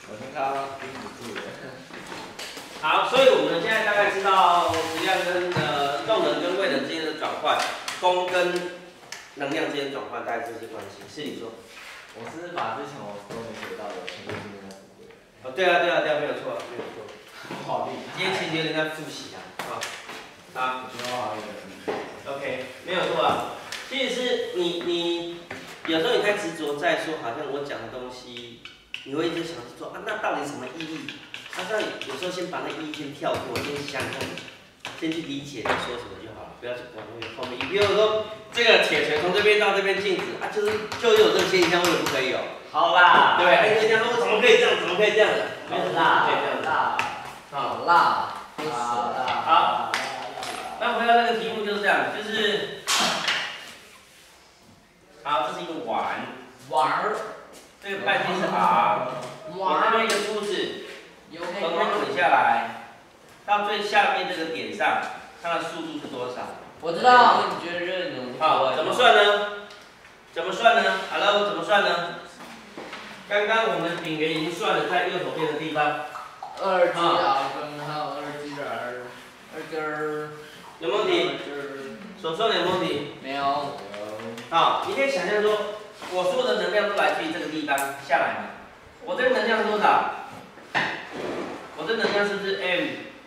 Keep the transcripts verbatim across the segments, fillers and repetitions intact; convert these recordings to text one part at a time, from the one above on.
我先看到顶不住了。 好，所以我们现在大概知道质量跟呃动能跟位能之间的转换，功跟能量之间转换，大概这些关系。是你说？ 我是把之前我都没学到的全部今天再补回来。 哦，对啊，对啊，对啊，没有错，没有错。 好厉害！ 今天其实有点在复习啊，啊，啊， 我觉得我好厉害。 OK， 没有错啊。其实是你你有时候你太执着在说，好像我讲的东西，你会一直想说啊，那到底什么意义？啊，那有时候先把那意义先跳过，先想想，先去理解你说什么就好了，不要去管那个后面。你比如说这个铁锤从这边到这边静止啊，就是就有这个现象，为什么不可以有？ 好啦， 对不对？哎，人家说怎么可以这样？怎么可以这样的？ 好辣， 可以这样子。 好辣，不死辣。 好，那回到那个题目就是这样，就是，好，这是一个碗， 碗儿， 这个半径是 r， 我这边一个珠子，从这边滚下来，到最下面这个点上，它的速度是多少？ 我知道。你觉得热能？ 好，怎么算呢？怎么算呢 ？Hello， 怎么算呢？刚刚我们丙元已经算了，在右手边的地方。 二 G R 根号二 G R， 二根儿。 有没有问题？手算有没有问题？ 没有。 好，你可以想象说，我所有的能量都来自于这个地方下来嘛。我这个能量是多少？我这能量是不是 m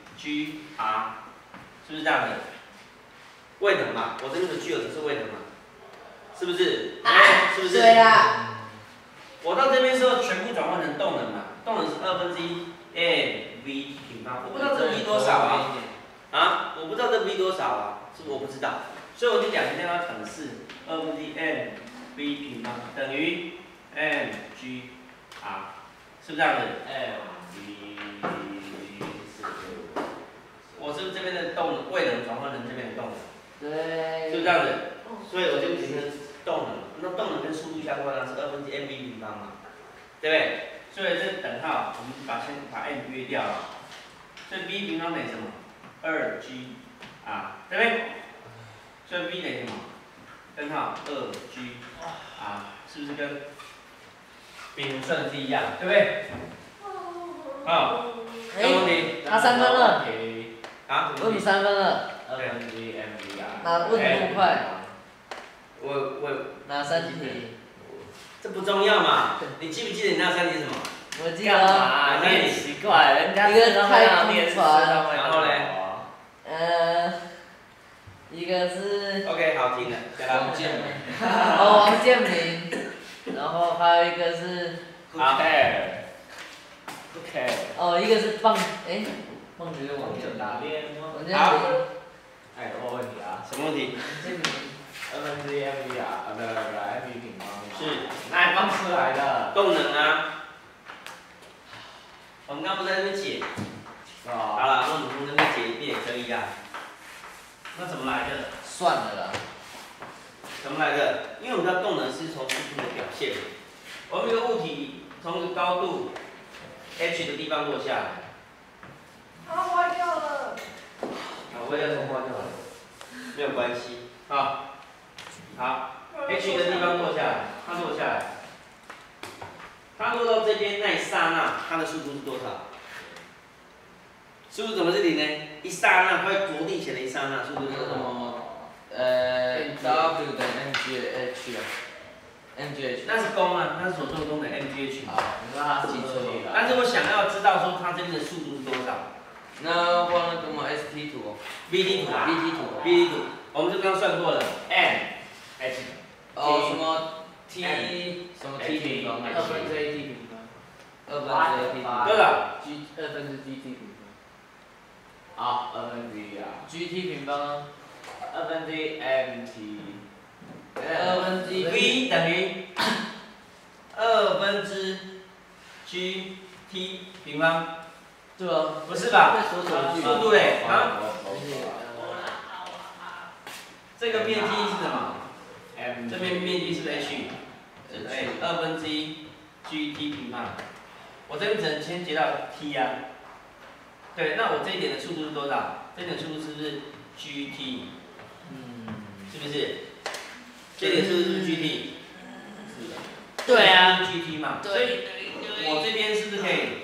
g r？ 是不是这样的？位能嘛，我这边的具有的是位能嘛，是不是？哎，是不是？ 对啦。 我到这边时候全部转换成动能嘛，动能是二分之一 m v 平方，我不知道这 v 多少啊？啊，我不知道这 v 多少啊，是不是我不知道？所以我就两个让它等式，二分之一 m v 平方等于 m g r， 是不是这样子 ？m v 四六。 我是不是这边的动能位能转换成这边的动能？ 对。 是不是这样子？所以我就形成动能，那动能跟速度相关的是二分之 m v 平方嘛，对不对？所以这等号我们把先把 m 约掉了，所以 v 平方等于什么？二 g r， 对不对？所以 v 等于什么？根号二 g r， 是不是跟丙算的是一样？对不对？好，有问题？ 拿三分了。 啊？ 问你三分了。 二分之一 m v r。拿问那么快？ 我我拿三题。 这不重要嘛？你记不记得你那三题是什么？ 我记得。啊，你很奇怪，人家一个太空船， 然后嘞？ 呃，一个是。 OK， 好，停了。 王建民。哦，王建民。然后还有一个是。Who care？ Who care？ 哦，一个是棒，哎，棒球的王建民。王建民。哎，我问你啊。 什么问题？ 王建民。二分之一 m v 啊，不不不 m v 平方。 是。 哪里放出来的？ 动能啊。我们刚不在那边解。 哦。 好了，那我们从那边解一遍也可以啊。那怎么来的？ 算了啦。 怎么来的？因为我们知道动能是从速度的表现。我们一个物体从一个高度 h 的地方落下来。 啊，坏掉了。 啊，我也要重换就好了，没有关系。好。好 ，h 的地方落下来，它落下来，它落到这边那一刹那，它的速度是多少？速度怎么是零呢？一刹那，它会着地前的一刹那，速度是什么？ 呃 ，W 等于 mgh 啊 ，mgh。 那是功啊，那是所做功的 mgh。 好，那记错了。 但是我想要知道说它这边的速度是多少？ 那我那个么 st 图 ，vt 图啊 ，vt 图 ，vt 图，我们就刚算过了 m h。 哦，什么 t 什么 t 平方？二分之 a t 平方。二分之 a t 平方。 对了 ，g 二分之 gt 平方。好，二分之一啊。gt 平方。二分之一 mt。二分之一 v 等于二分之 gt 平方。 对啊。 不是吧？ 速度嘞啊？这个面积是什么？ M 这边面积是不是 h？ 对，二分之一 gt 平方。我这边只能先解到 t 啊。对，那我这一点的速度是多少？这一点速度是不是 gt？ 嗯，是不是？这一点速度是不是 gt？ 是的。对啊 ，gt 嘛。所以我这边是不是可以？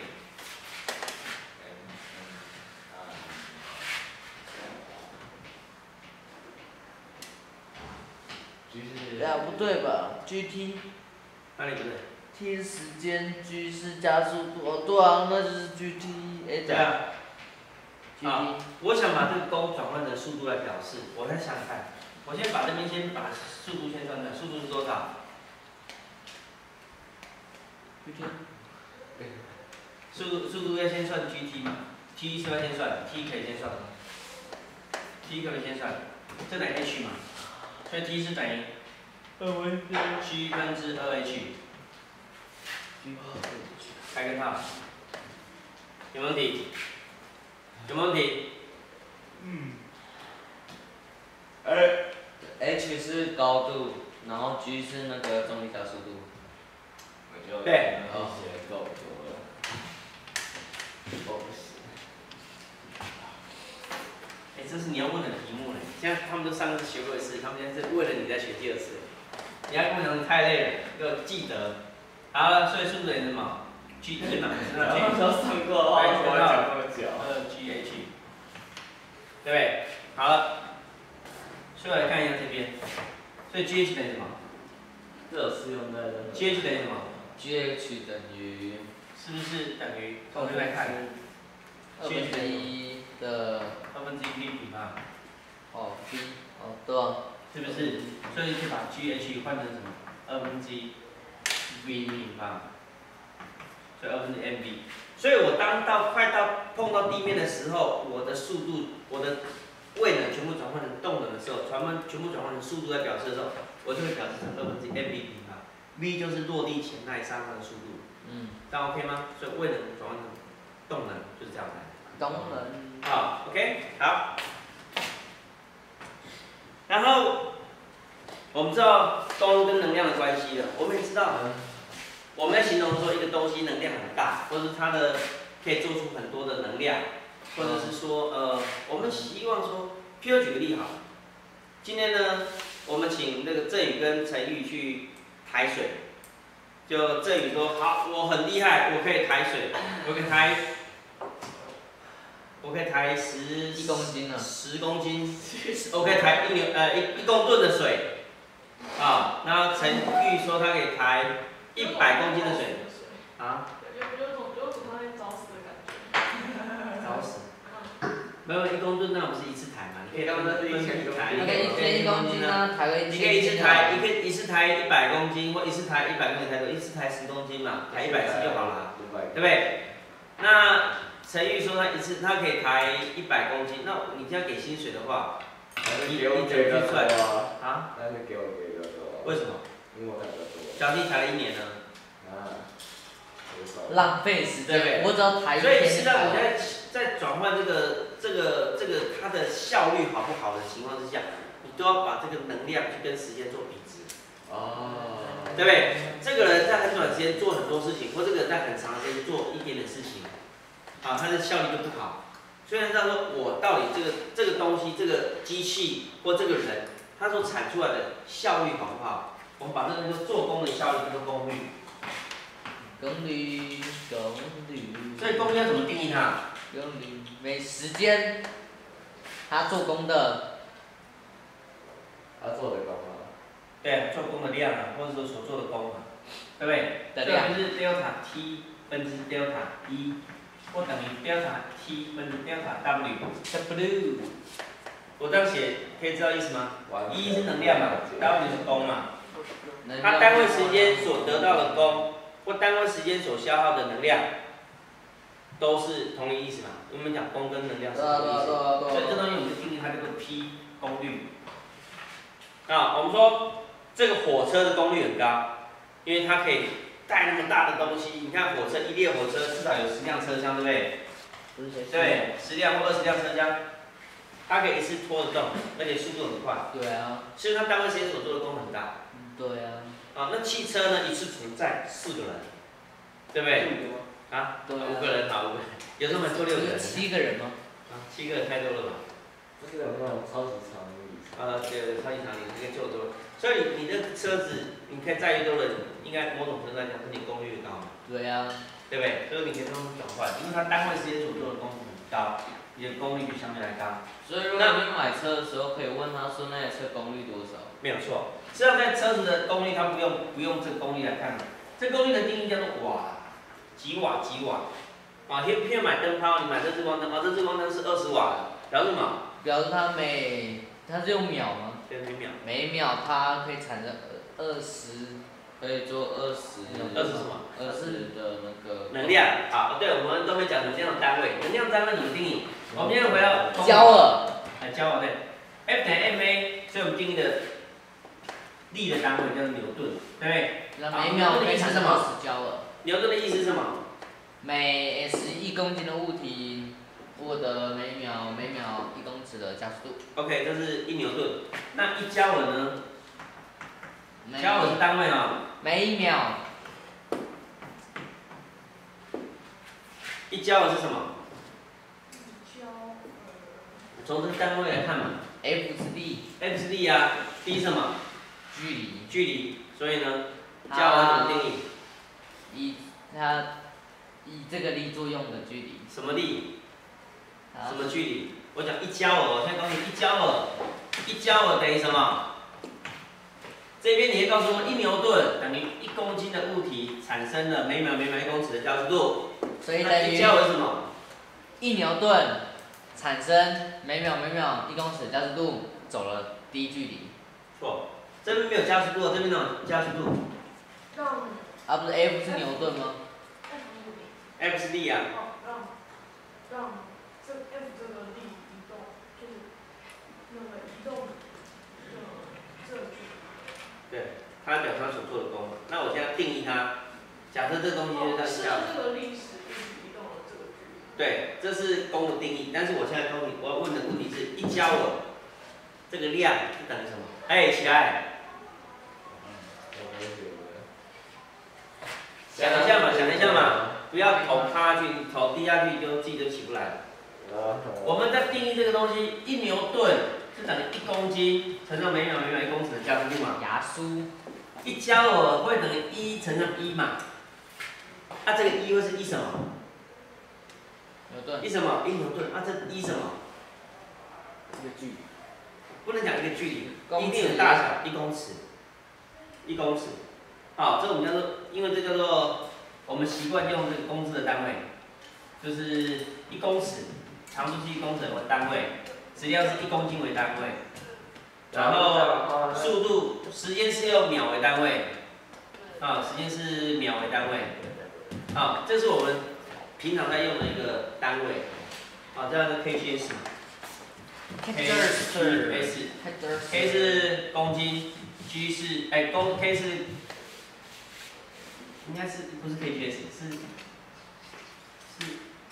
呀，不对吧 ？G T。 哪里不对 ？T 是时间 ，G 是加速度，哦，对啊，那就是 G T。哎， 对啊。 G T。 好，我想把这个弓转换成速度来表示，我再想想看。我先把这边先把速度先算出来，速度是多少 ？G T。 速度速度要先算 G T 嘛 ，T 是要先算 ，T 可以先算 ，T 可以先算，这等于 h 嘛，所以 T 是等于二分之 G 分之二 h。开个号，有没有问题？有没有问题？ 嗯。 哎 ，H 是高度，然后 G 是那个重力加速度。 对。 哦，写够多了。够不行。 哎，这是你要问的题目呢。现在他们都上次学过一次，他们现在是为了你再学第二次。你要跟我讲你太累了，要记得。好了，所以速度等于什么 ？G T 嘛，知道 G。 都上过的话，我讲那么久。 二 G H。对不对？好了。所以来看一下这边，所以 G H 等于什么？ 这是用在那个。 G H 等于什么 ？G H 等于。 是不是等于？从这边看。 二分之一的。 二分之一 v 平方。 哦 ，v， 哦，对啊。 是不是？所以就把 G H 换成什么？二分之一 v 平方。所以二分之 m v。所以我当到快到碰到地面的时候，我的速度，我的位能全部转换成动能的时候，转换全部转换成速度来表示的时候，我就会表示成二分之一 m v 平方。v 就是落地前那一刹那的速度。嗯。这样 OK 吗？所以位能转换成动能就是这样来。 动能。 好 ，OK， 好。然后我们知道功率跟能量的关系了，我们也知道。我们在形容说一个东西能量很大，或者它的可以做出很多的能量，或者是说呃，我们希望说，譬如举个例好了，今天呢，我们请那个振宇跟陈玉去抬水，就振宇说好，我很厉害，我可以抬水，我可以抬，我可以抬十一公斤啊， 十公斤，我可以抬一牛呃一一公吨的水，啊，那陈玉说他可以抬。一百公斤的水，啊？ 有有种有种他在找死的感觉。 找死？没有一公吨，那不是一次抬嘛？你可以分分批抬。 你可以一天一公斤啊，抬个一你可以一次抬，你可以一次抬一百公斤，或一次抬一百公斤抬多，一次抬十公斤嘛，抬一百次就好了，对不对？那陈玉说他一次他可以抬一百公斤，那你这样给薪水的话，你你怎么去算？啊？ 那是给我给的多。 为什么？ 因为我抬得多。 小弟抬了一年呢。 啊。 浪费时间， 对不对？ 我只要抬一天。 所以现在我在在转换这个这个这个它的效率好不好的情况之下，你都要把这个能量去跟时间做比值。 哦。 对不对？这个人在很短时间做很多事情，或这个人在很长时间做一点点事情，啊，他的效率就不好。虽然他说我到底这个这个东西，这个机器或这个人，他所产出来的效率好不好？我们把这个做工的效率叫做功率。 功率，功率。 所以功率要怎么定义它？ 功率每时间，他做工的。 他做的工啊。 对，做工的量啊，或者说所做的工啊，对不对？ 的量。 就是 delta T 分之 delta E， 或等于 delta T 分之 delta W。 W。 我这样写可以知道意思吗 ？E 是能量嘛 ，W 是功嘛。它单位时间所得到的功，或单位时间所消耗的能量，都是同一意思嘛。我们讲功跟能量是同一意思，所以这东西我们就定义它叫做 P 功率。啊，我们说这个火车的功率很高，因为它可以带那么大的东西。你看火车一列火车至少有十辆车厢，对不对？对，十辆或二十辆车厢，它可以一次拖得动，而且速度很快。 对啊。 所以它单位时间所做的功很大。 对啊。 啊，那汽车呢？一次存在四个人，对不对？啊， 对啊。 五个人好，五个人，有时候还坐六个人。 七个人吗？ 啊，七个人太多了吧？ 这个那种超级长的里程。 呃，对对，超级长里程跟旧多。所以你你的车子，你可以载越多人，应该某种程度来讲，是你功率越高嘛。 对呀、啊。 对不对？所以你可以这么转换，因为它单位时间所做的功率很高，你的功率就相对来高。 所以如果你买车的时候，可以问他说那台车功率多少？ 没有错，实际上在车子的功率，它不用不用这个功率来看嘛。这功率的定义叫做瓦，几瓦几瓦。啊，譬譬如买灯泡，你买这日光灯，啊，这日光灯是二十瓦，表示什么？ 表示它每，它是用秒吗？ 对，每秒。 每秒它可以产生二十。 可以做二十， 二十什么？ 二十的那个能量。好，对，我们都会讲能量的单位。能量单位怎么定义？我们现在回到焦耳。 哎，焦耳对。F 等于 ma， 所以我们定义的力的单位叫做牛顿，对不对？ 那每秒可以产生二十焦耳。 牛顿的意思是什么？ 每 s 一公斤的物体获得每秒每秒一公尺的加速度。 OK， 这是一牛顿。那一焦耳呢？焦耳是单位啊。 每一秒。 一焦耳是什么？ 焦耳。 从这个单位来看嘛。 F 是力。 F 是力啊 ，D 是什么？ 距离。 距离。所以呢，焦耳怎么定义？ 以它以这个力作用的距离。 什么力？什么距离？我讲一焦耳，我现在告诉你一焦耳，一焦耳等于什么？这边你会告诉我，一牛顿等于一公斤的物体产生了每秒每秒一公尺的加速度。 所以等于一焦耳是什么？ 一牛顿产生每秒每秒一公尺的加速度，走了低距离。 错，这边没有加速度，这边哪有加速度？ 让。 啊，不是 F 是牛顿吗 ？F 是力啊。 哦，让让这 F 这个力移动，就是那个移动的这个距离。 对，它表示它所做的功。那我现在定义它，假设这个东西就是这样下。 是这个力使移动的这个距离。 对，这是功的定义。但是我现在告诉你，我要问的问题是：一焦耳这个量是等于什么？哎，起来。想一下嘛，想一下嘛，不要头趴下去，头低下去就自己就起不来了。我们在定义这个东西，一牛顿是等于一公斤乘上每秒每秒一公尺的加速度嘛。 牙酥。 一焦耳会等于一乘上一嘛？那、啊、这个一会是一什么？ 牛顿。 一什么？一牛顿。啊，这一什么？ 一个距离。 不能讲一个距离，一定有大小，一公尺，一公尺。好，这我们叫做，因为这叫做我们习惯用这个公制的单位，就是一公尺，长度是一公尺为单位，质量是一公斤为单位，然后速度时间是用秒为单位，啊，时间是秒为单位，好，这是我们平常在用的一个单位，好，这样是 K G S。K 是 S，K 是公斤 ，G 是哎公 K 是应该是不是 K G S 是是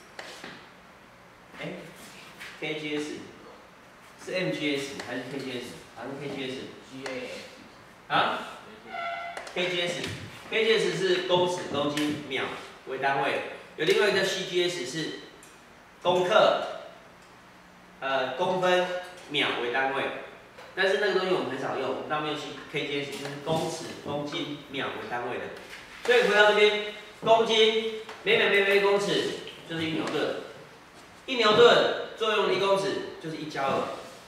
哎 K G S 是 M G S 还是 K G S？ 好像是 K G S。G A S 啊 ？K G S，K G S 是公尺、公斤、秒为单位，有另外一个叫 C G S 是公克。呃，公分、秒为单位，但是那个东西我们很少用，我们大部分用 K G S， 就是公尺、公斤、秒为单位的。所以回到这边，公斤每秒每秒一公尺就是一牛顿，一牛顿作用一公尺就是一焦耳，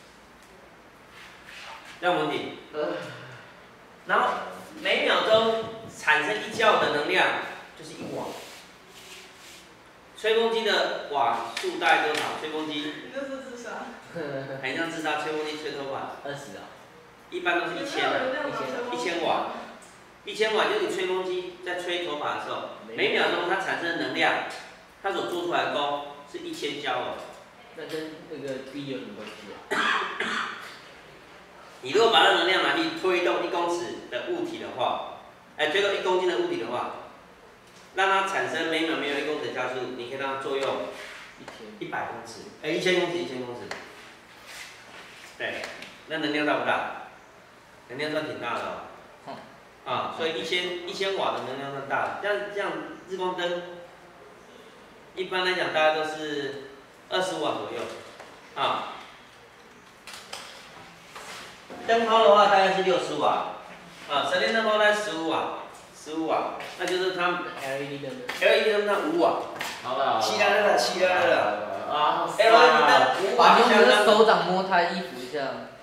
这样没问题。然后每秒钟产生一焦耳的能量就是一瓦。吹风机的瓦数大概多少？吹风机？ 你这是自杀。 很像自杀，吹风机吹头发。 二十啊。 一般都是一千的，一千瓦。一千瓦就是你吹风机在吹头发的时候，每秒钟它产生的能量，它所做出来的功是一千焦耳。 那跟那个 B 有什么关系啊？ 你如果把那能量拿去推动一公尺的物体的话，哎，推动一公斤的物体的话。让它产生每秒每秒一公尺的加速度，你可以让它作用一百公尺，哎，一千公尺，一千公尺。对，那能量大不大？能量算挺大的哦。嗯、啊，所以一千一千瓦的能量算大的。像这样日光灯，一般来讲大概都是二十瓦左右。啊， 灯泡的话大概是六十瓦，啊，省电灯泡大概十五瓦，十五瓦，那就是它 L E D 灯 L E D 灯它五瓦， 好了， 起来了，起来了啊 ，L E D 灯五瓦， 把用你的手掌摸他衣服一下。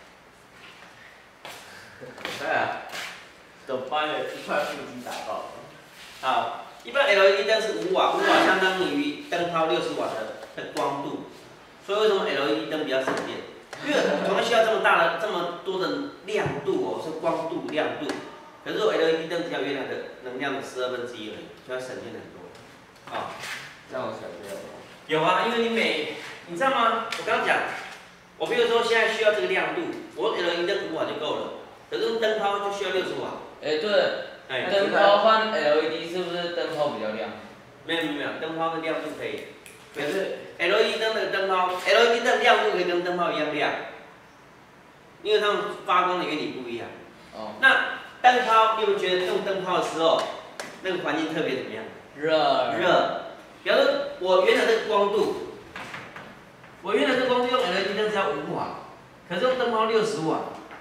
对啊，都把你的一块腹肌打爆了。 好，一般 L E D 灯是五瓦，五瓦相当于灯泡六十瓦的的光度，所以为什么 L E D 灯比较省电？因为同样需要这么大的、这么多的亮度哦，是光度、亮度。可是我 L E D 灯只要原来的能量的十二分之一而已，就要省电很多。啊， 这样我省电了。 有啊，因为你每，你知道吗？我刚刚讲，我比如说现在需要这个亮度，我 L E D 灯五瓦就够了，可是用灯泡就需要六十瓦。 哎，对， 哎， 灯泡换 L E D 是不是灯泡比较亮？ 没有没有没有，灯泡的亮度可以。可是 L E D 灯的灯泡 ，L E D 灯的亮度可以跟灯泡一样亮，因为它们发光的原理不一样。 哦。 那灯泡，你有没有觉得用灯泡的时候，那个环境特别怎么样？ 热。 热。比方说，我原来这个光度，我原来这个光度用 L E D 灯只要五瓦，可是用灯泡六十瓦。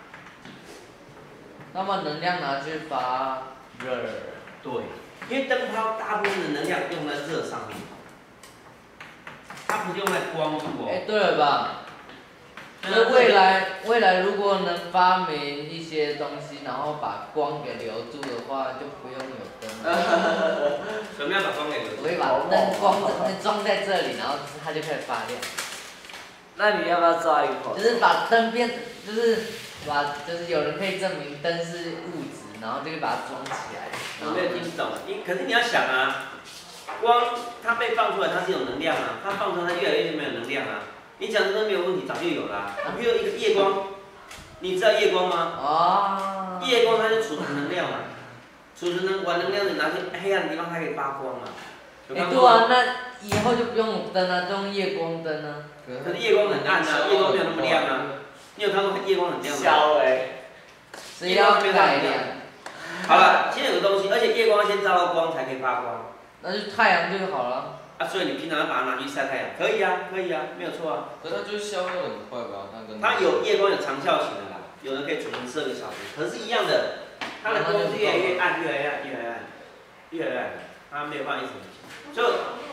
那么能量拿去发热。 对，因为灯泡大部分的能量用在热上面。它不是用来光度哦。 哎，对了吧？那未来未来如果能发明一些东西，然后把光给留住的话，就不用有灯了。 什么样把光给留住？ 我会把灯光装在这里，然后它就开始发亮。 那你要不要抓一个？ 就是把灯变，就是把，就是有人可以证明灯是物质，然后就可以把它装起来。 我没有听懂，你可是你要想啊。光它被放出来，它是有能量啊，它放出来它越来越没有能量啊。你讲的都没有问题，早就有了、啊。比如一个夜光，你知道夜光吗？ 啊。 夜光它就储存能量嘛，储存能把能量你拿去黑暗的地方，它可以发光嘛。 哎、欸，对啊，那以后就不用灯了、啊，就用夜光灯啊。 可是夜光很暗啊，夜光没有那么亮啊。你有看过夜光很亮吗？ 小哎。 夜光没有那么亮。 好了，现在有个东西，而且夜光先照到光才可以发光。 那就太阳就好了。 啊，所以你平常要把它拿去晒太阳，可以啊，可以啊，没有错啊。 可是它就是消耗很快吧？它跟它有夜光有长效型的啦，有的可以储存十二个小时，可是一样的，它的光是越来越暗，越来越暗，越来越暗，越来越暗，它没有办法一直。就。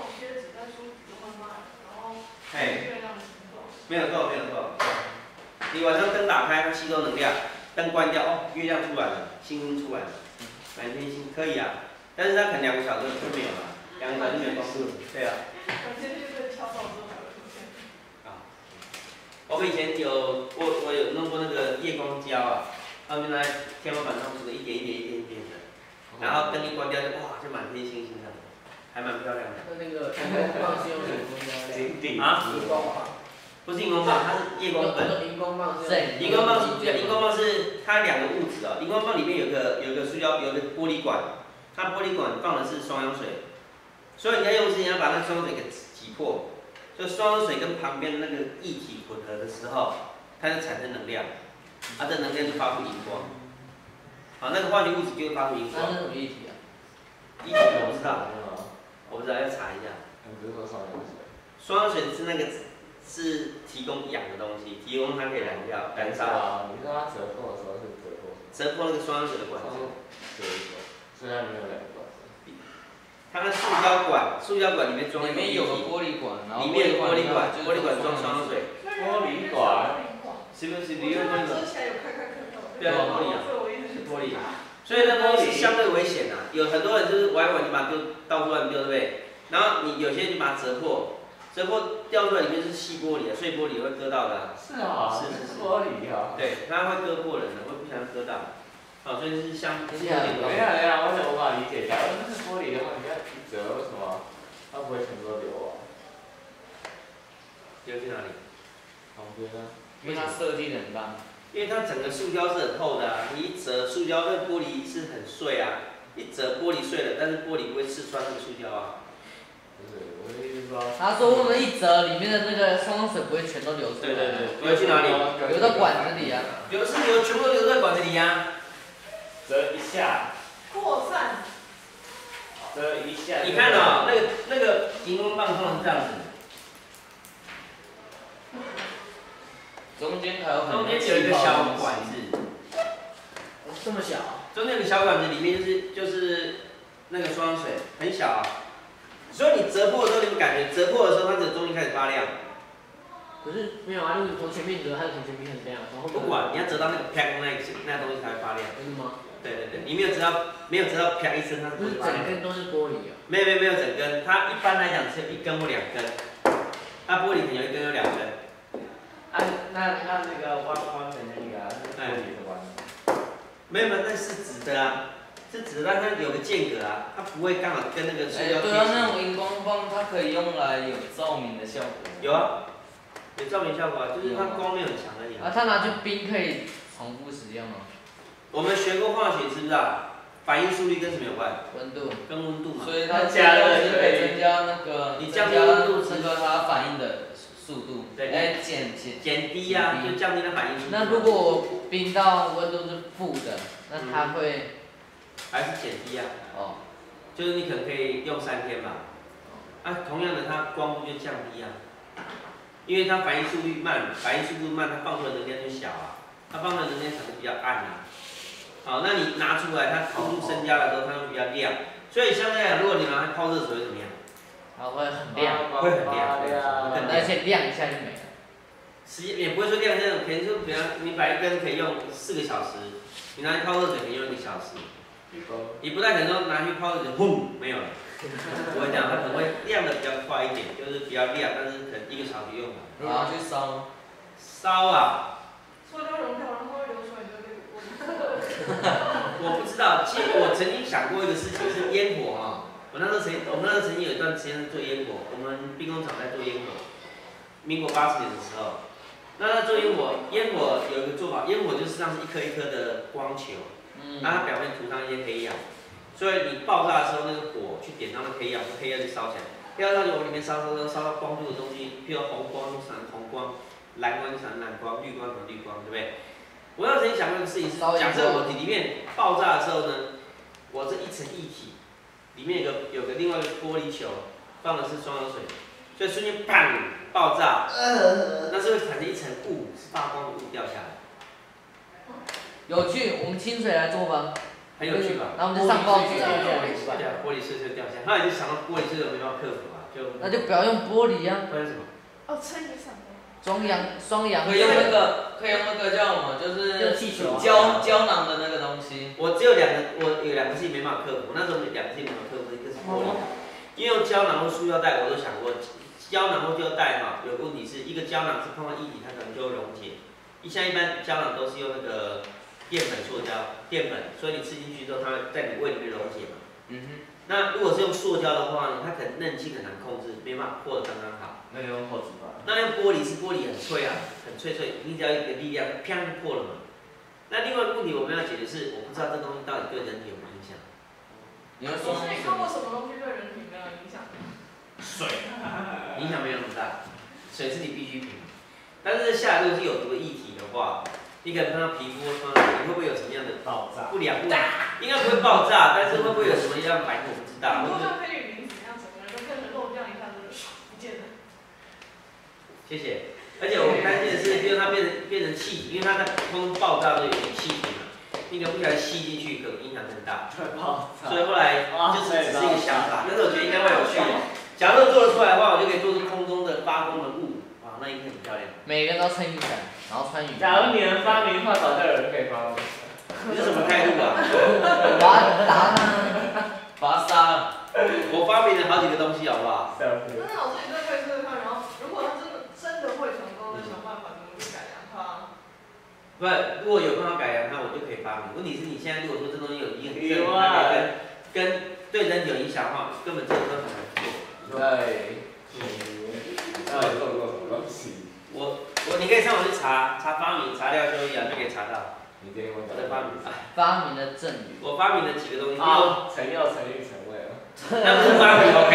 哎。没有错，没有错。你晚上灯打开，它吸收能量；灯关掉，哦，月亮出来了，星星出来了，满天星可以啊。但是它可能两个小时就没有了，两个小时就没有光度了。对啊。啊。我们以前有，我我有弄过那个夜光胶啊，他们在天花板上涂的一点一点一点一点的，然后灯一关掉就哇，就满天星星的，还蛮漂亮的。 那个荧光棒是用什么光胶？ 啊？ 荧光棒。 不是荧光棒，它是夜光粉。 荧光棒是。 荧光棒是荧光棒是它两个物质啊，荧光棒里面有个有个塑胶有个玻璃管。它玻璃管放的是双氧水，所以你要用之前要把那双氧水给挤破，就双氧水跟旁边那个液体混合的时候，它就产生能量，啊，这能量就发出荧光，啊，那个化学物质就会发出荧光。 那是什么液体啊？ 液体我不知道，我不知道要查一下。 你不是说双氧水？ 双氧水是那个是提供氧的东西，提供它可以燃掉燃烧。 啊，你说它折破的时候是折破？ 折破那个双氧水的管子。 折一折。虽然里面有两个管子， 它那塑胶管，塑胶管里面装里面有个玻璃管，然后里面有玻璃管，玻璃管装双氧水。 玻璃管， 是不是？里面玻璃管。对啊，玻璃啊，是玻璃。所以那玻璃相对危险啊，有很多人就是玩一玩就把它丢到处乱丢，对不对？然后你有些人就把它折破，折破掉出来里面是细玻璃啊，碎玻璃也会割到的、啊。 是啊， 是是是玻璃啊。 对，它会割破人的，会不小心割到。好、哦，所以是相是有点等一下，等一下，我想无法理解。假如那是玻璃的话，你要一折，为什么它不会全部都流啊？ 流去哪里？ 旁边啊。 因为它设计很大。 因为它整个塑胶是很厚的啊，你一折塑胶，那玻璃是很碎啊，一折玻璃碎了，但是玻璃不会刺穿那个塑胶啊。 不是，我的意思是说。 他说我们一折，里面的那个双氧水不会全都流出来。 对对对。流去哪里？ 流到管子里啊。 流是流，全部都流在管子里呀、啊。 折一下。 扩散。 折一下。 你看哦，那个那个荧光棒通常是这样子。 中间还有很中间有一个小管子， 这么小？ 中间有个小管子，里面就是就是那个双水，很小啊。所以你折破的时候，你们感觉折破的时候，它的中间开始发亮。 可是没有啊，就是从前面折，它的从前面很亮，然后不管，你要折到那个啪那个那东西才会发亮。 真的吗？ 对对对，你没有折到没有折到啪一声，它是不是整根都是玻璃啊？ 没有没有没有整根，它一般来讲只有一根或两根，它玻璃可能有一根有两根。 啊，那那那个弯弯的那个，是玻璃的弯。 没有没有，那是直的啊。是指但它有个间隔啊，它不会刚好跟那个塑料贴对啊，那种荧光棒它可以用来有照明的效果。 有啊，有照明效果啊，就是它光没有很强而已。 啊，它拿去冰可以重复使用啊。 我们学过化学，知不知道？反应速率跟什么有关？ 温度。 跟温度嘛。 所以它加热就可以增加那个， 你降低温度， 那个它反应的速度。 对。 哎，减减减低啊，就降低它反应速度。 那如果我冰到温度是负的，那它会？ 还是减低啊？ 哦， 就是你可能可以用三天吧。啊，同样的，它光度就降低啊，因为它反应速率慢，反应速度慢，它放出来的能量就小啊，它放出来的能量场就比较暗啊。好，那你拿出来，它温度增加了之后，它会比较亮。所以相对来讲，如果你拿来泡热水会怎么样？ 它会很亮， 会很亮， 对，而且亮一下就没了。 时间也不会说亮这种，可能就比方你摆一根可以用四个小时，你拿去泡热水可以用一个小时。你不太可能说拿去泡热水，轰没有了。我跟你讲，它可能会亮的比较快一点，就是比较亮，但是可能一个小时用完。 你拿去烧？ 烧啊！ 塑胶融掉，然后会流出来就那个玻璃。 我不知道，其实我曾经想过一个事情，是烟火啊。我那时候曾，我们那时候曾经有一段时间做烟火，我们兵工厂在做烟火，民国八十年的时候，那做烟火，烟火有一个做法，烟火就是像是一颗一颗的光球。 嗯， 那它表面涂上一些黑氧，所以你爆炸的时候，那个火去点到那个黑氧，黑氧就烧起来，黑氧就往里面烧烧烧烧到光度的东西，譬如红光就闪红光，蓝光就闪蓝光，绿光闪绿光，对不对？我那曾经想过一个事情是，假设我里面爆炸的时候呢，我这一层液体里面有个有个另外一个玻璃球，放的是双氧水，所以瞬间砰爆炸，那是会产生一层雾，是发光的雾掉下来。 有趣，我们清水来做吧。 很有趣吧？ 然后我们就上报纸。 对啊，玻璃碎碎掉下来，他已经想到玻璃碎了没办法克服啊，就。 那就不要用玻璃啊。 不然什么？ 哦，撑雨伞的。 双氧双氧。 可以用那个，可以用那个叫什么？就是胶胶囊的那个东西。 我只有两个，我有两个事情没办法克服。那时候两个事情没办法克服，一个是玻璃，因为用胶囊或塑料袋，我都想过，胶囊或胶带哈，有个问题是一个胶囊是碰到液体，它可能就会溶解。像一般胶囊都是用那个。淀粉、塑胶、淀粉，所以你吃进去之后，它会在你胃里面溶解嘛。 嗯哼。 那如果是用塑胶的话呢，它可能韧性很难控制，没办法和得刚刚好。 那用厚纸板。 那用玻璃是玻璃很脆啊，很脆脆，你只要一个力量，啪就破了嘛。那另外一个问题我们要解决是，我不知道这东西到底对人体有没有影响。 你要说。你看过什么东西对人体没有影响？ 水，影响没有那么大，水是你必需品。但是下如果是有毒的液体的话。你可能看到皮肤，你会不会有什么样的爆炸？ 不良物？应该不会爆炸，但是会不会有什么样的反应我不知道。 就像菲律宾怎样，整个人都变成肉酱一下子不见了。 谢谢。而且我们担心的是，就是它变成变成气体，因为它在空中爆炸都有点气体嘛，那个不小心吸进去，可能影响更大。 会爆炸。 所以后来就是只是一个想法，但是我觉得应该会有趣的。假如做得出来的话，我就可以做出空中的发光的雾，哇，那应该很漂亮。 每个人都撑雨伞。然后穿雨。 假如你能发明的话，早就有人可以发明。 你是什么态度啊？ 把打他， 把他杀了。 我发明了好几个东西，好不好？ 那老师你再可以试试看，然后如果他真的真的会成功，那想办法怎么去改良它。 不是，如果有办法改良它，我就可以发明。问题是你现在如果说这东西有一个很正跟跟对人有影响的话，根本这个都很难做。 对。嗯。要做过什么东西？ 我我你可以上网去查查发明，查廖修一啊就可以查到。 你给我我的发明。 发明的赠语。 我发明了几个东西。 啊。成又成玉成味了。 那不是发明 ，OK。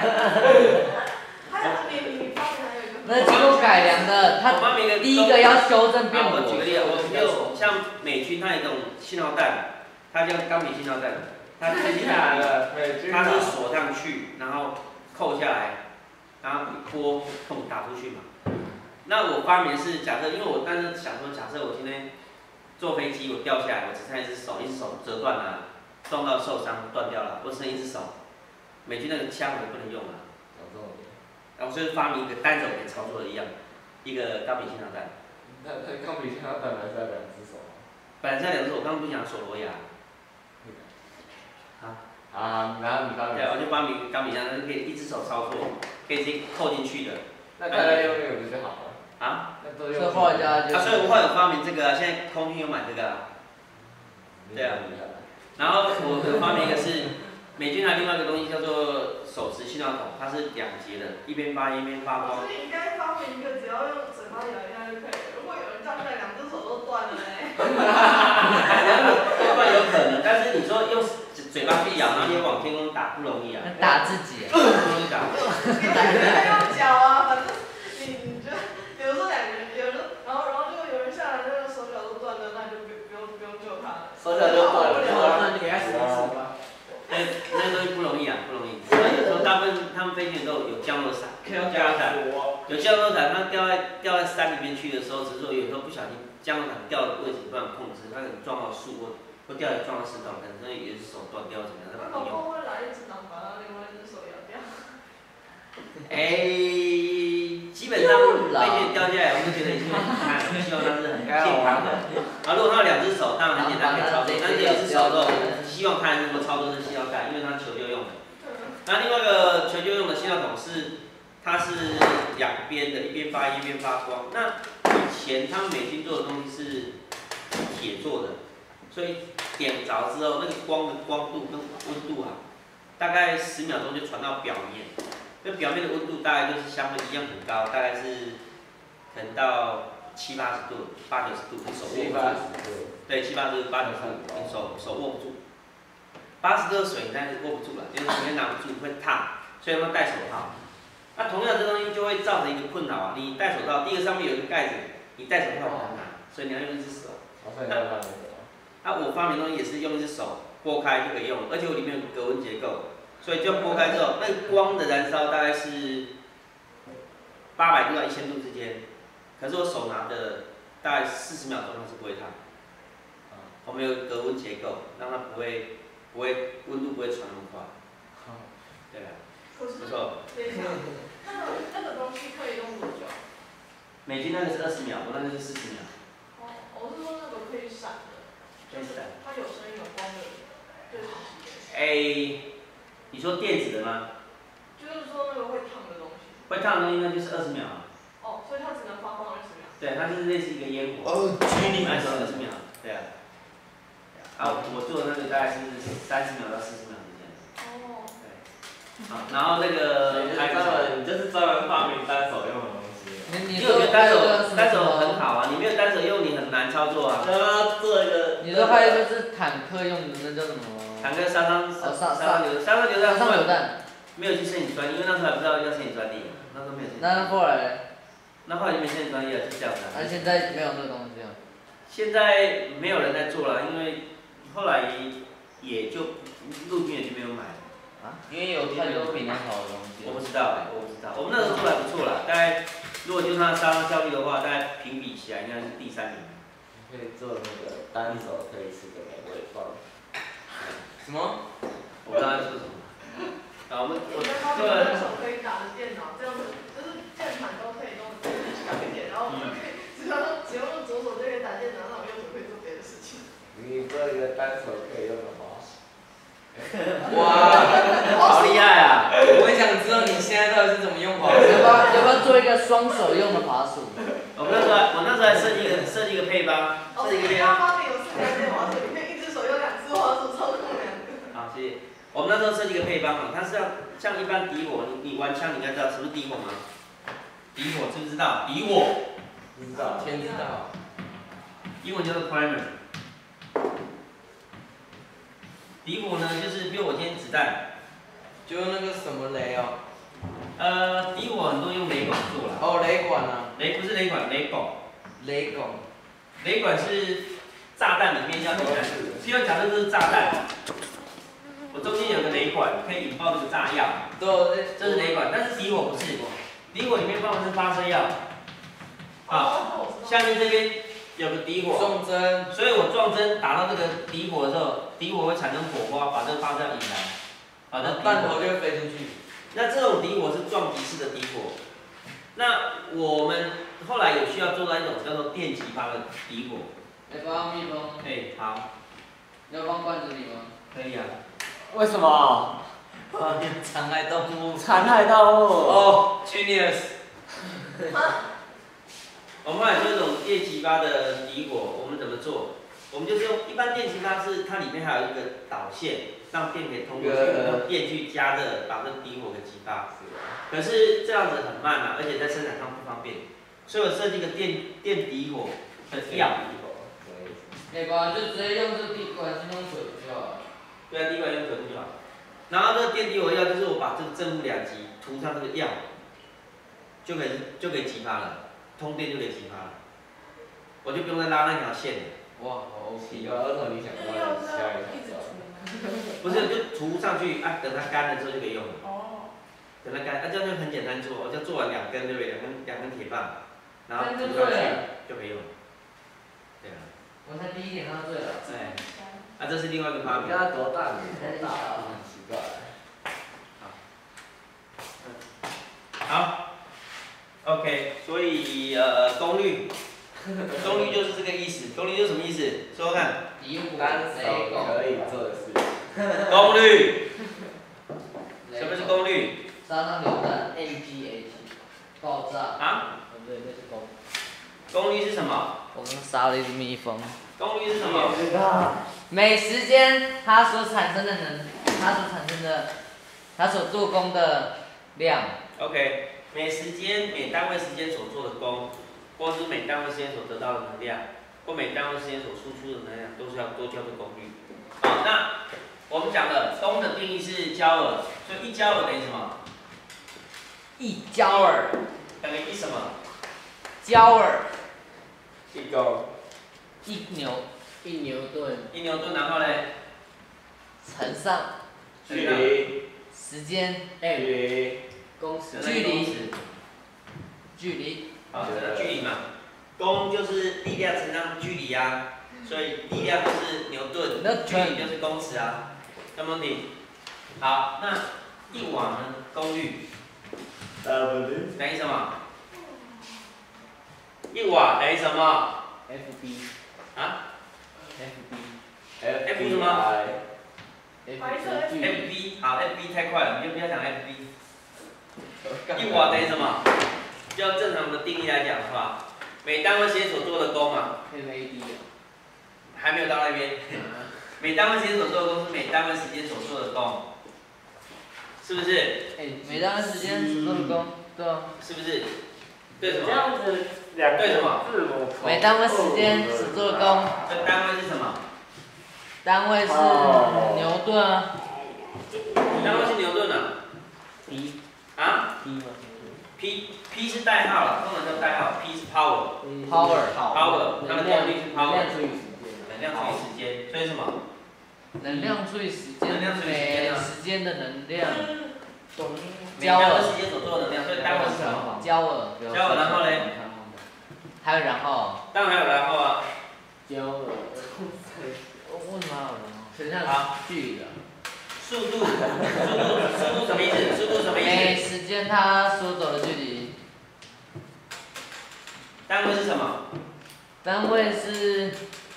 还有你你发明还有一个。 那经过改良的，它第一个要修正变我举个例子，我就像美军它有一种信号弹，它叫钢笔信号弹，它它它是锁上去，然后扣下来，然后一波砰打出去嘛。那我发明是假设，因为我当时想说，假设我今天坐飞机我掉下来，我只剩一只手，一只手折断了，撞到受伤断掉了，我只剩一只手。美军那个枪我就不能用了。然后所以发明一个单手可以操作的一样，一个钢笔信号弹。 那那钢笔信号弹还是要两只手啊？ 本来是要两只手，我刚刚不是讲手螺牙。啊。 啊，然后你发明。 对，我就发明钢笔信号弹，可以一只手操作，可以直接扣进去的。 那大家用那个不就好了？ 啊？ 所以后来家就。 啊，所以我后来有发明这个啊，现在空军有买这个啊。对啊。然后我有发明一个是。美军还有另外一个东西叫做手持信号筒，它是两节的，一边发一边发光。 所以你应该发明一个，只要用嘴巴咬一下就可以了。如果有人掉下来，两只手都断了呢？ 断有可能，但是你说用嘴巴去咬，然后你往天空打不容易啊。 打自己。 不容易打。 你可以用脚啊，反正你你觉得，比如说两个人，有人，然后然后就有人下来，那个手脚都断了，那就不不用不用救他了。 手脚就断了， 那你给他数一数吧。 那那东西不容易啊，不容易。所以有时候大部分他们飞行员都有降落伞，降落伞，有降落伞，它掉在掉在山里面去的时候，只是说有时候不小心降落伞掉的位置不能控制，它可能撞到树或或掉下撞到石头，可能真的有一只手断掉怎么样，它不用。 会来一只狼把它另外一只手咬掉。 哎，基本上飞行员掉下来，我们觉得已经很看，希望它是很健康的。啊，如果它有两只手，当然很简单可以操作，但是有一只手的时候，希望它能够操作这信号弹，因为它求救用的。那另外一个求救用的信号筒是，它是两边的，一边发一边发光。那以前他们美军做的东西是铁做的，所以点着之后，那个光的光度跟温度啊，大概十秒钟就传到表面。那表面的温度大概就是相对一样很高，大概是可能到七八十度、八九十度，你手握不住。对，七八十度、八九十度，你手手握不住。八十度的水你但是握不住了，就是你拿不住会烫，所以要戴手套。那同样这东西就会造成一个困扰啊，你戴手套，第一个上面有一个盖子，你戴手套很难拿，所以你要用一只手。那那我发明东西也是用一只手拨开就可以用，而且我里面有隔温结构。所以就拨开之后，那个光的燃烧大概是八百度到一千度之间，可是我手拿的大概四十秒钟它是不会烫。我们有隔温结构，让它不会不会温度不会传那么快。对啊，不错。 等一下，那个那个东西可以用多久？ 美军那个是二十秒，我那个是四十秒。 哦，我是说那个可以闪的，就是它有声音有光的，最长时间。 哎。你说电子的吗？ 就是说那个会烫的东西。 会烫的东西那就是二十秒啊。 哦，所以它只能发光二十秒。 对，它就是类似一个烟火。 哦，距离那时候二十秒，对啊。啊，我做的那个大概是三十秒到四十秒之间。哦。对。好，然后那个还专门，你就是专门发明单手用的东西。 你你说单手单手很好啊，你没有单手用你很难操作啊。 要做一个。 你说还有就是坦克用的那叫什么？ 坦克杀伤杀伤榴杀伤榴弹， 杀伤榴弹没有去申请专利，因为那时候还不知道要申请专利，那时候没有申请。 那后来？ 那后来就没申请专利了，就这样子。 那现在没有这个东西了。 现在没有人在做了，因为后来也就陆军也就没有买了。 啊？因为有太多比你好的东西。 我不知道哎，我不知道。我们那时候做还不错啦，大概如果就它的杀伤效率的话，大概评比起来应该是第三名。 可以做那个单手可以吃的美味饭。 什么？ 我不知道在说什么。啊，我们我对。单手可以打的电脑，这样子就是键盘都可以用自己小一点，然后就可以只要只要用左手就可以打电脑，那我右手可以做别的事情。 你做一个单手可以用的滑鼠。 哇， 好厉害啊！ 我也想知道你现在到底是怎么用滑鼠。 要不要要不要做一个双手用的滑鼠？ 我那时候我那时候还设计一个设计一个配方，设计一个配方。好，谢谢。我们那时候设计一个配方啊，它是要像一般敌火，你你玩枪你应该知道什么是敌火吗？敌火知不知道？敌火。 知道。 天知道。 英文叫做 primer。敌火呢，就是比如我今天子弹， 就那个什么雷哦。 呃，敌火很多用雷管做了。 哦，雷管啊。 雷不是雷管，雷拱。 雷拱。 雷管是炸弹里面要引燃，譬如假设这是炸弹。我中间有个雷管，可以引爆这个炸药。 对， 这是雷管，但是敌火不是。敌火里面放的是发射药。好，下面这边有个底火， 撞针， 所以我撞针打到这个底火的时候，底火会产生火花，把这个发射引燃，把这弹头就会飞出去。 那这种底火是撞击式的底火。那我们后来有需要做到一种叫做电击发的底火。 要放蜜蜂？ 哎，好。 要放罐子里吗？ 可以啊。 为什么？ 残害动物。 残害动物。 哦 ，genius。我们后来做一种电击发的底火，我们怎么做？我们就是用一般电击发是它里面还有一个导线，让电可以通过去，用电去加热把这个底火给激发。可是这样子很慢啊，而且在生产上不方便，所以我设计一个电电底火的药。 没关系，就直接用这滴管是用水就好了。 对啊，滴管用水就好。然后这个电底火药就是我把这个正负两极涂上这个药，就可以就可以激发了，通电就可以激发了，我就不用再拉那条线了。 哇，好 OK 有儿童理想国的下一条。 不是，就涂上去啊，等它干了之后就可以用了。 哦。 等它干，啊这样就很简单做，我就做完两根，对不对？两根两根铁棒，然后涂上去就可以用了。对啊。 我才第一点看到对了。 哎。啊，这是另外一个发明。 你看多大？多大？很奇怪。 好。好。OK， 所以呃功率，功率就是这个意思。功率就是什么意思？说说看。 单手可以做的事。 功率。什么是功率？ 沙上榴弹 M G H 爆炸。 啊？ 哦不对，那是功。 功率是什么？ 我刚杀了一只蜜蜂。 功率是什么？ 每时间它所产生的能，它所产生的，它所做功的量。 OK， 每时间每单位时间所做的功，或是每单位时间所得到的能量，或每单位时间所输出的能量，都是要都叫做功率。好，那我们讲的功的定义是焦耳，所以一焦耳等于什么？ 一焦耳。 等于一什么？ 焦耳。 一公。 一牛。一牛顿。 一牛顿，然后呢？ 乘上。 距离。 时间。 距离。 公尺。距离。距离。 好，距离嘛。功就是力量乘上距离啊，所以力量就是牛顿，距离就是公尺啊，有没有问题？好，那一瓦呢？功率等于什么？一瓦等于什么 ？F B。 啊 ？F B。 F 什么 ？F B。好 ，F B 太快了，你就不要讲 F B。一瓦等于什么？就要正常的定义来讲的话。每单位时间所做的功嘛，还没有到那边。每单位时间所做的功是每单位时间所做的功，是不是？ 哎，每单位时间所做的功，对啊。 是不是？对什么？ 这样子两对什么？ 每单位时间所做的功。 这单位是什么？ 单位是牛顿啊。 单位是牛顿啊。 P。 啊 ？P 吗 ？P P 是代号了，通常叫代号。P 是 power。 Power。 Power。它的功率是 power。 能量除以时间。 能量除以时间，所以什么？ 能量除以时间。 能量除以时间啊。 时间的能量。 每单位时间所做的能量，所以单位是什么？ 焦耳。 焦耳，然后嘞？ 还有然后。 当然还有然后啊。 焦耳。为什么还有然后？剩下好， 距离了。 速度，速度，速度什么意思？速度什么意思？ 每时间它所走的距离。 单位是什么？ 单位是。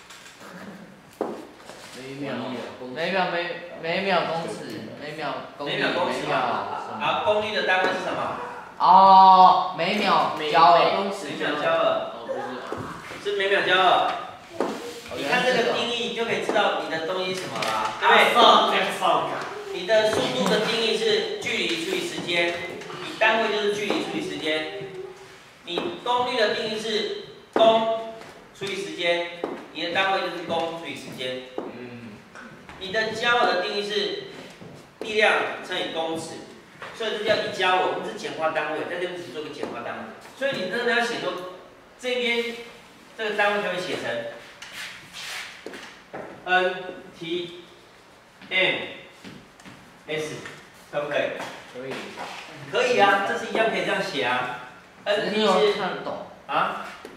每秒。每秒每每秒公尺，每秒公里， 每秒公尺嘛。好，功率的单位是什么？ 哦，每秒焦耳。 每秒焦耳。 哦，不是。 是每秒焦耳。你看这个定义就可以知道你的东西是什么了，对不对？你的速度的定义是距离除以时间，你单位就是距离除以时间。你功率的定义是功除以时间，你的单位就是功除以时间。嗯。你的焦耳的定义是力量乘以公尺，所以这叫一焦耳，我们是简化单位，在这边只做个简化单位。所以你真的要写说，这边这个单位就会写成。N T M S 可不可以？ 可以。 可以啊，这是一样可以这样写啊。N T 是看得懂啊？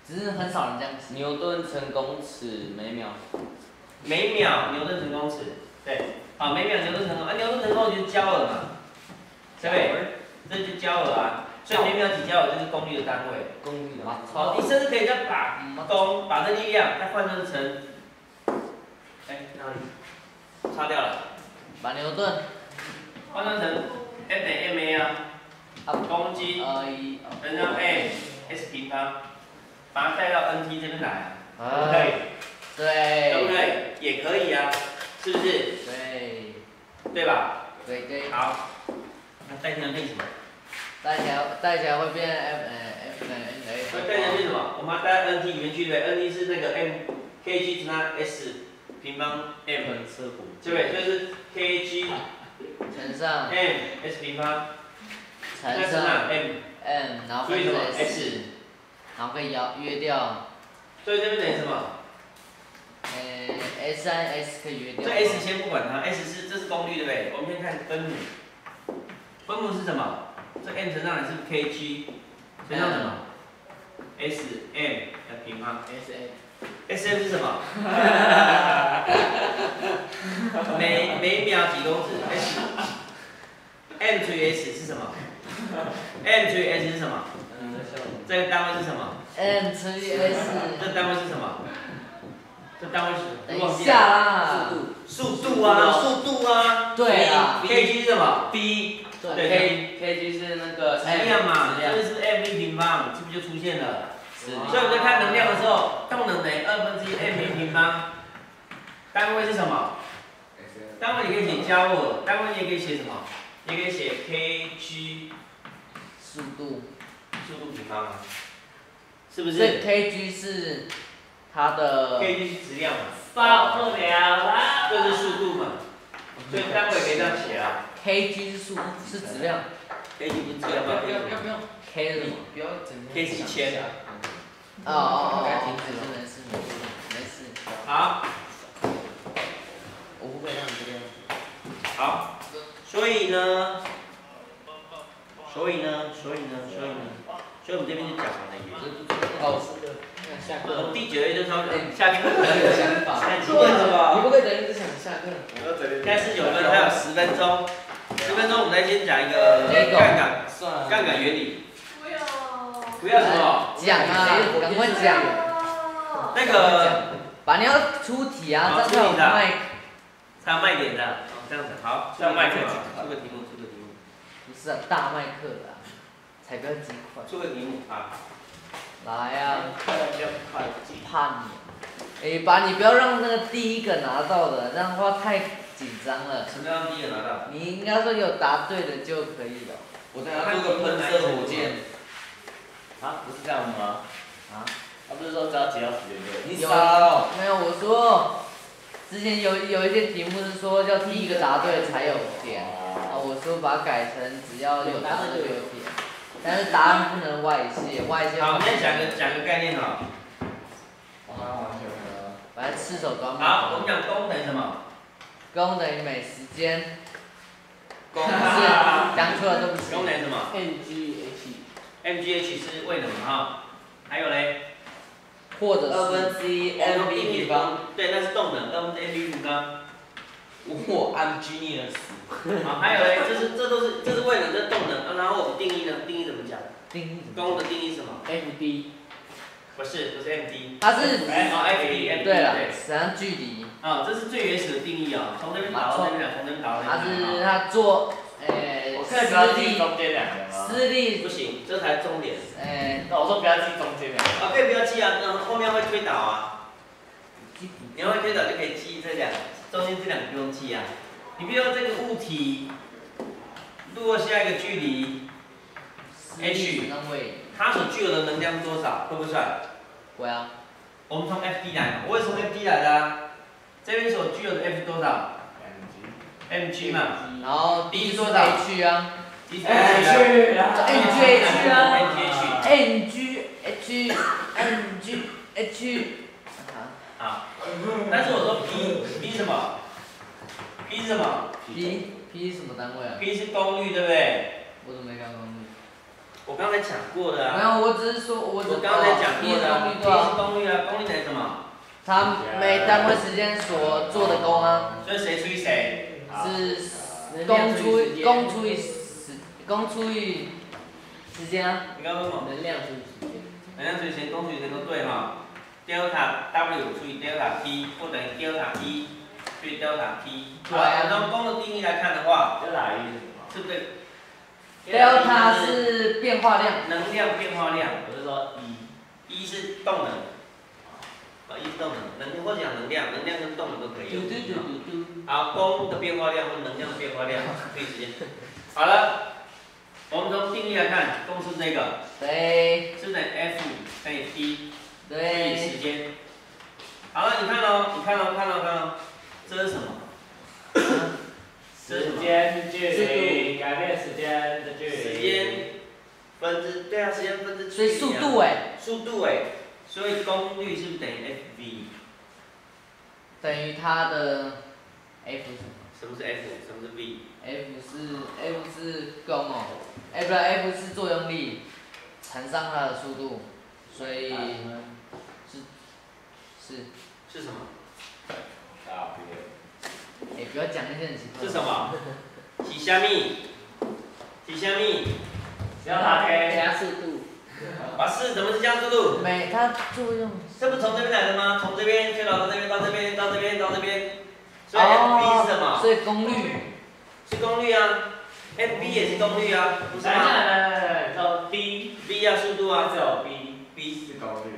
只是很少人这样写。 牛顿乘公尺每秒。 每秒牛顿乘公尺，对，好，每秒牛顿乘公，啊，牛顿乘公就是焦耳嘛，对不对？这就是焦耳啊，所以每秒几焦耳就是功率的单位。 功率的。 好，你甚至可以再把功，把这力量再换算成，哎，哪里？擦掉了。 把牛顿换算成 F 等于 M A 啊，公斤乘上 M S 平方，把它带到 N T 这边来，可不可以？ 对。 对不对？也可以啊，是不是？ 对。 对吧？ 对对。 好，那带起来变什么？ 带起来带起来会变 F 呃 F 等于 N A。 会带起来变什么？我们要带到 N T 里面去，对 ，N T 是那个 M kg 乘上 S 平方 M， 对不对？所以是 kg 乘上 M S 平方， 乘上 M M， 然后分成 S， 然后可以摇约掉。 所以这边等于什么？ 呃 ，S 和 S 可以约掉。 这 S 先不管它 ，S 是这是功率对不对？我们先看分母，分母是什么？这 M 乘上来是 kg 乘上什么 ？S M 的平方 S M。 S M 是什么？每每秒几公尺 ？S M 除以 S 是什么 ？M 除以 S 是什么？这个单位是什么 ？M 除以 S。 这单位是什么？这单位是？ 等一下啦。 速度啊，速度啊。 对啊。 kg 是什么 ？B。 对 K kg 是那个质量嘛，这个是 m v 平方，是不是就出现了？ 是。 所以我们在看能量的时候，动能等于二分之一 m v 平方，单位是什么？单位你可以写焦耳，单位你也可以写什么？你可以写 kg 速度。 速度平方啊，是不是？ 这 kg 是它的。 kg 是质量嘛。 受不了啦！ 这是速度嘛，所以单位可以这样写啊。 kg 是速是质量。 kg 不是质量吗？ 不要不要不要 K 是什么？ 不要整天。 K 是一千。 哦哦哦，停止，没事没事没事。 好。 我不会让你这个样子。 好，所以呢，所以呢，所以呢，所以呢，所以我们这边就讲完了也。 哦，是的。下课。 第九页就超下课。 很有想法。 现在几分钟啊？ 你不会等一直想下课？ 现在十九分，还有十分钟。十分钟，我们来先讲一个杠杆，杠杆原理。 不要。 不要什么？ 讲啊，赶快讲。 那个。 把你要出题啊，这样才有卖。 才有卖点的。这样子，好，出个麦克，出个题目，出个题目。 不是啊，大麦克啦，才不要几块。 出个题目啊。 来啊。怕你。哎，把你不要让那个第一个拿到的，这样的话太紧张了。 什么叫第一个拿到？ 你应该说有答对的就可以了。 我等下做个喷射火箭。 啊，不是这样吗？ 啊？ 他不是说只要几到时间就？ 你傻哦！没有，我说之前有有一些题目是说要第一个答对才有点，啊，我说把它改成只要有答对就有点，但是答案不能外泄，外泄。 好，我们先讲个讲个概念哈。 反正赤手短好，我们讲功等于什么？ 功等于每时间。功是讲错了，对不起。 功等于什么 ？M G H。 M G H 是为什么哈？还有嘞？ 或者是二分之一 m v 平方。 对，那是动能，二分之 m v 平方。 我 I'm genius。 好，还有嘞，这是这都是这是为了这动能，然后我们定义呢？定义怎么讲？ 定义。 功的定义是什么 ？M D。 不是，不是 M D。 它是。 哎，哦 ，F D M D。 对了，怎样距离？ 啊，这是最原始的定义啊，从这边导到这边，从这边导到这边。 它是它做，诶， 我看不要记中间两个吗？ 私立不行，这才重点。 诶， 那我说不要记中间两个。 啊，可以不要记啊，那后面会推导啊。你要会推导就可以记这两，中间这两个不用记啊。你比如说这个物体落下一个距离 h， 它所具有的能量是多少？会不会算？ 会啊。 我们从 F D 来嘛，我也从 F D 来的啊。这边所具有的 F 多少 ？M G 嘛。 然后 D 是多少 ？H 啊。 D 是 H 啊。 N G H 啊。 N G H N G H。 好。但是我说 P P 什么 ？P 是什么 ？P P 是什么单位啊 ？P 是功率，对不对？ 我怎么没看功率？ 我刚刚才讲过的啊。 没有，我只是说，我我刚才讲过的啊。 第一是功率啊，功率等于什么？ 它每单位时间所做的功啊。 所以谁除以谁？ 是功除以功除以时功除以时间啊。 你刚刚说什么？ 能量除以时间。 能量除以时间，功除以时间都对哈。delta W 除以 delta T 不等于 delta E 除以 delta T。 对啊。 从功的定义来看的话 ，delta E 是什么？ 是不对。 delta 是变化量。 能量变化量， 我是说 E。E 是动能。啊 ，E 是动能，能或者讲能量，能量跟动能都可以用。好，功的变化量或能量的变化量可以直接。好了，我们从定义来看，功是这个。 对。 是等于 F 乘以 T。 对。 乘以时间。好了，你看哦，你看哦，看哦，看哦，这是什么？ 时间距离改变时间的距离。 时间分之对啊，时间分之距离、啊。 所以速度哎、欸。 速度哎、欸，所以功率是不是等于 F V？ 等于它的 F 什么？ 什么是 F？ 什么是 V？ F 是 F 是功哦，哎不是 F 是作用力乘上它的速度，所以是是是什么？ 啊， 哎、欸、不要讲那些很奇怪。 是什么？是虾米？是虾米？ 要它 K 加速度。 啊是，怎么是加速度？ 没，它作用。 这不从这边来的吗？从这边推导到这边，到这边，到这边，到这边。所以 F V 是什么？ 所以功率。 是功率啊 ，F V 也是功率啊，不是吗？ 来来来来，到 B，B 啊速度啊， 只有 B，B 是功率。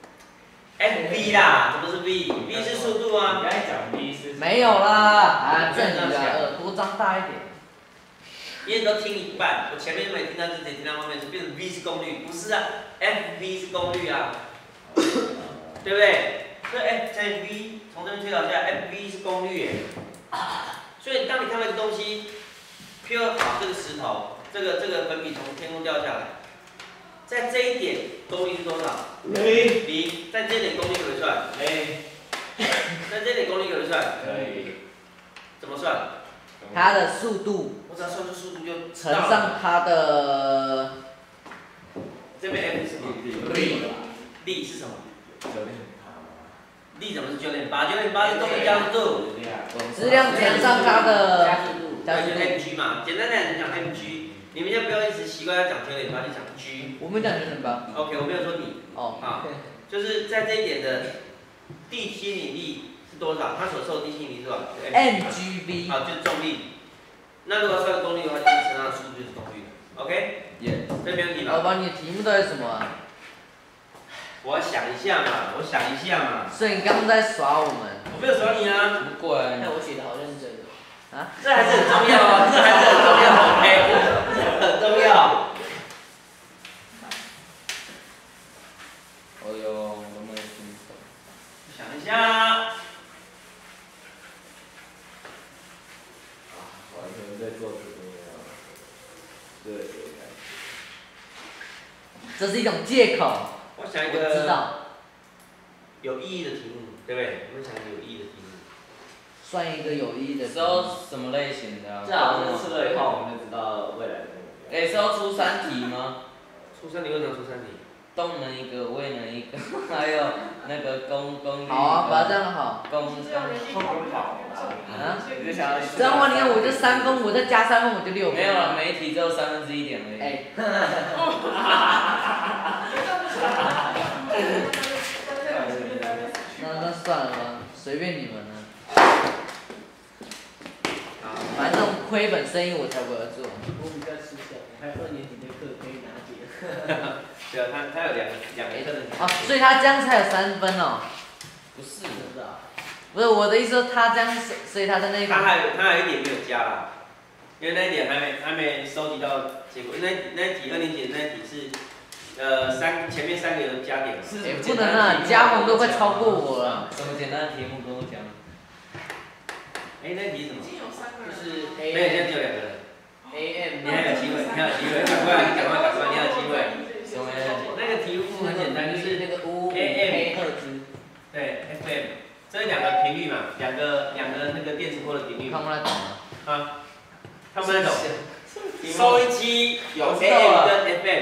F V 啦，怎么是 V？V 是速度啊。 你刚才讲 V 是。 没有啦，啊，正你的耳朵张大一点。 因为都听一半，我前面没听到，就只听到后面，就变成 V 是功率，不是啊 ，F V 是功率啊，对不对？所以 F 乘以 V， 从这边推导下 ，F V 是功率耶。所以当你看到一个东西，譬如好这个石头，这个这个粉笔从天空掉下来，在这一点功率是多少？ 零。 零。在这一点功率可不可以算？ 零。 在这一点功率可不可以算？ 可以。 怎么算？ 它的速度。 我只要算出速度就。 乘上它的。 这边 F 是什么？ 力。 力是什么？ 九点八。 力怎么是九点八？九点八是动力加速度。 质量乘上它的加速度。 对，就 mg 嘛。简单点讲 mg， 你们就不要一直习惯要讲九点八，就讲 g。 我没讲九点八。 OK， 我没有说你。 哦。 啊，就是在这一点的地心引力是多少？它所受的地心引力是多少 ？mgv。 好，就是重力。那如果算功率的话，就是乘上速度就是功率了。OK？ 耶。 这没问题吧？ 老板，你的题目到底是什么啊？ 我要想一下嘛，我想一下嘛。 所以你刚刚在耍我们？ 我没有耍你啊。 什么鬼？ 看我写的好认真哦。 啊？ 这还是很重要啊，这还是很重要 ，OK？ 很重要。 哦哟，我们新手。 想一下。 完全在做这个呀。对。 这是一种借口。 我想一个。 我知道。 有意义的题目，对不对？我们想一个有意义的题目。 算一个有意义的。 是要什么类型的啊？ 这好像吃了以后，我们就知道未来的目标。 哎，是要出三题吗？ 出三题为什么出三题？ 动能一个，位能一个，还有那个功功率。 好啊，把它这样好。 功功。 啊？ 你就想要。 这样的话，你看我就三分，我再加三分，我就六分。 没有了，每一题只有三分之一点而已。 哎。那那算了吧，随便你们了。反正这种亏本生意我才不要做。 我比较吃香，还有二年级的课可以拿解。 对啊，他他有两两个课。 哦，所以他这样才有三分哦。 不是，不是啊。 不是我的意思说，他这样，所以他在那一。 他还有他还有一点没有加啦，因为那一点还没还没收集到结果，那那一题二年级的那一题是，呃三前面三个有加点嘛。 哎，不能啊，加红都快超过我了。 什么简单的题目跟我讲？ 哎，那题是什么？就是没有，现在只有两个人。 A M。 你还有机会，你还有机会，赶快，赶快，赶快，你还有机会。 什么？ 那个题目很简单，就是那个乌 A M 赫兹。 对 F M， 这两个频率嘛，两个两个那个电磁波的频率。 看不来懂吗？ 啊，看不太懂。收音机有 A M 跟 F M，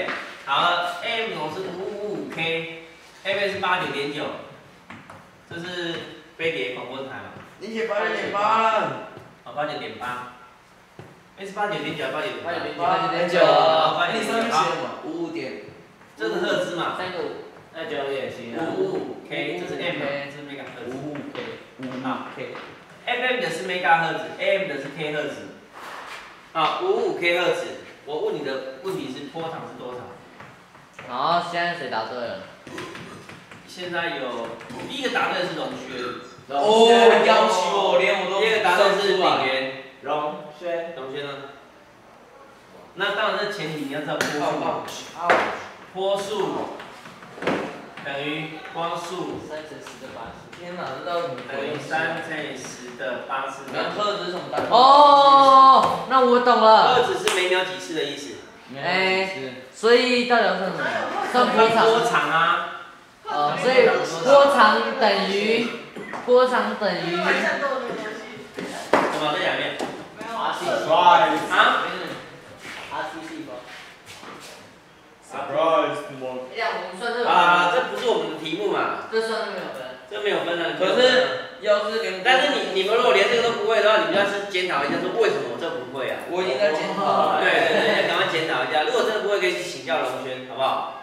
好 ，A M 总是五五五 K，A M 是八九点九，这是飞碟广播台嘛？ 你写八九点八， 好，八九点八。哎，是八九点九，八九点八。 八九点九。 八九点九。 你上面写什么？五五点。 这是赫兹嘛？ 三个五。 那九也行啊。 五五五 K， 这是 M， 这是 mega 赫兹。 五五 K， 五五 K。 F M 的是 mega 赫兹 ，A M 的是 K 赫兹。啊，五五 K 赫兹。我问你的问题是波长是多少？ 然后现在谁答对了？ 现在有第一个答对是龙轩。 哦，要求我连我都。 第二个答对是炳源。 龙轩。 龙轩呢？那当然，这前提你要知道波速。波速等于光速。 三乘十的八十。 天哪，这到底等于三乘十的八次。 那赫兹是什么单位？ 哦，那我懂了。 赫兹是每秒几次的意思。 哎，所以到底要算什么？算波长。 波长啊。 哦，所以波长等于波长等于。 什么？在两面。 没有。 R C surprise 啊 ？R C 细胞。 surprise 我。 哎呀，我们算这个。 啊，这不是我们的题目嘛？ 这算没有分。 这没有分的。 可是要是连， 但是你你们如果连这个都不会的话，你们要是检讨一下，说为什么我这不会啊？ 我已经在检讨了。 对对对，赶快检讨一下。如果真的不会，可以去请教龙轩，好不好？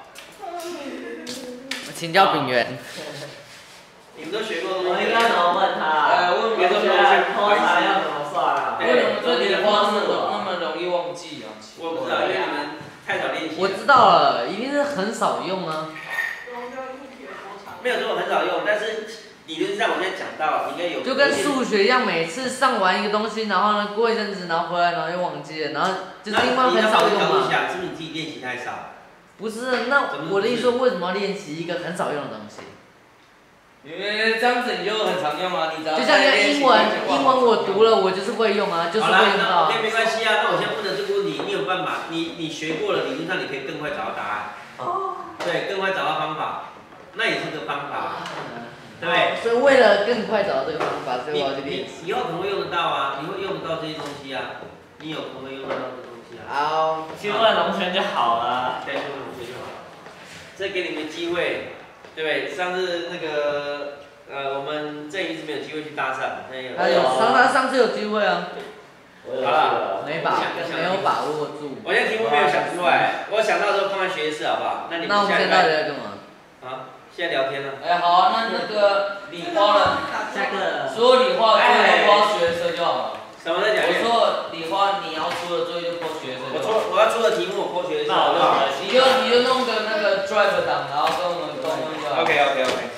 请教炳源。 你们都学过东西。 我应该怎么问他？ 呃，问别的别的波长要怎么算啊？ 为什么这理化那么那么容易忘记啊？ 我不知道，因为你们太少练习。 我知道了，一定是很少用啊。 没有说很少用，但是理论上我现在讲到应该有。 就跟数学一样，每次上完一个东西，然后呢，过一阵子，然后回来，然后又忘记了，然后就是因为很少用嘛。 是不是你自己练习太少？ 不是，那我的意思说，为什么要练习一个很少用的东西？ 因为这样子你就很常用啊，你只要。 就像英文，英文我读了，我就是会用啊，就是会用到。 好啦，那没关系啊，那我现在问的这个问题，你有办法，你你学过了，理论上你可以更快找到答案。哦。对，更快找到方法。那也是个方法，对不对？ 所以为了更快找到这个方法，所以我要去练习。 以后可能会用得到啊，你会用得到这些东西啊，你有可能会用得到这东西啊。 好， 去问龙轩就好了。 对，去问龙轩就好了。这给你们机会，对不对？上次那个呃，我们郑一直没有机会去搭讪，他有。 他有，上他上次有机会啊。 好了， 没把没有把握住。 我现在题目没有想出来，我想到的时候放在学习室好不好？那你们那我们现在到底在干嘛？ 啊？现在聊天呢。 哎，好啊，那那个理化的， 下个。 所有理化作业都抛学生就好了。 什么在讲？ 我说理化你要出的作业就抛学生。 我出我要出的题目我抛学生。 那我就好了。 你就你就弄个那个 drive 档，然后跟我们沟通就好。 OK OK OK。